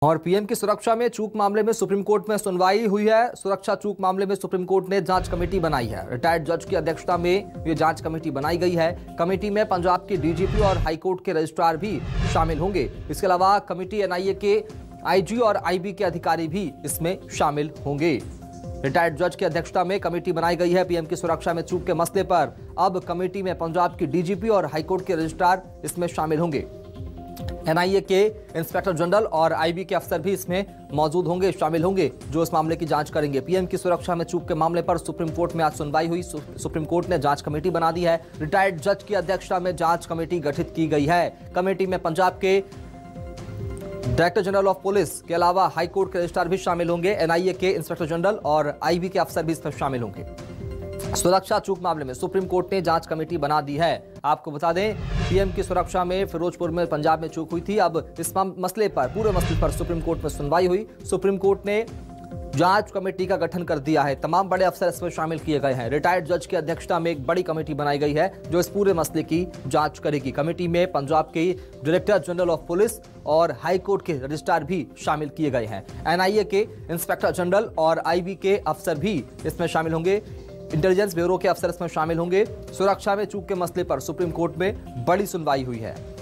और पीएम की सुरक्षा में चूक मामले में सुप्रीम कोर्ट में सुनवाई हुई है। सुरक्षा चूक मामले में सुप्रीम कोर्ट ने जांच कमेटी बनाई है। रिटायर्ड जज की अध्यक्षता में ये जांच कमेटी बनाई गई है। कमेटी में पंजाब के डीजीपी और हाईकोर्ट के रजिस्ट्रार भी शामिल होंगे। इसके अलावा कमेटी एनआईए के आईजी और आईबी के अधिकारी भी इसमें शामिल होंगे। रिटायर्ड जज की अध्यक्षता में कमेटी बनाई गई है। पीएम की सुरक्षा में चूक के मसले पर अब कमेटी में पंजाब की डीजीपी और हाईकोर्ट के रजिस्ट्रार इसमें शामिल होंगे। एनआईए के इंस्पेक्टर जनरल और आईबी के अफसर भी इसमें मौजूद होंगे, शामिल होंगे, जो इस मामले की जांच करेंगे। पीएम की सुरक्षा में चूक के मामले पर सुप्रीम कोर्ट में आज सुनवाई हुई। सुप्रीम कोर्ट ने जांच कमेटी बना दी है। रिटायर्ड जज की अध्यक्षता में जांच कमेटी गठित की गई है। कमेटी में पंजाब के डायरेक्टर जनरल ऑफ पुलिस के अलावा हाईकोर्ट के रजिस्ट्रार भी शामिल होंगे। एनआईए के इंस्पेक्टर जनरल और आईबी के अफसर भी इसमें शामिल होंगे। सुरक्षा चूक मामले में सुप्रीम कोर्ट ने जांच कमेटी बना दी है। आपको बता दें, पीएम की सुरक्षा में फिरोजपुर में पंजाब में चूक हुई थी। अब इस मसले पर, पूरे मसले पर सुप्रीम कोर्ट में सुनवाई हुई। सुप्रीम कोर्ट ने जांच कमेटी का गठन कर दिया है। तमाम बड़े अफसर इसमें शामिल किए गए हैं। रिटायर्ड जज की अध्यक्षता में एक बड़ी कमेटी बनाई गई है जो इस पूरे मसले की जांच करेगी। कमेटी में पंजाब के डायरेक्टर जनरल ऑफ पुलिस और हाईकोर्ट के रजिस्ट्रार भी शामिल किए गए हैं। एनआईए के इंस्पेक्टर जनरल और आईबी के अफसर भी इसमें शामिल होंगे। इंटेलिजेंस ब्यूरो के अफसर इसमें शामिल होंगे। सुरक्षा में चूक के मसले पर सुप्रीम कोर्ट में बड़ी सुनवाई हुई है।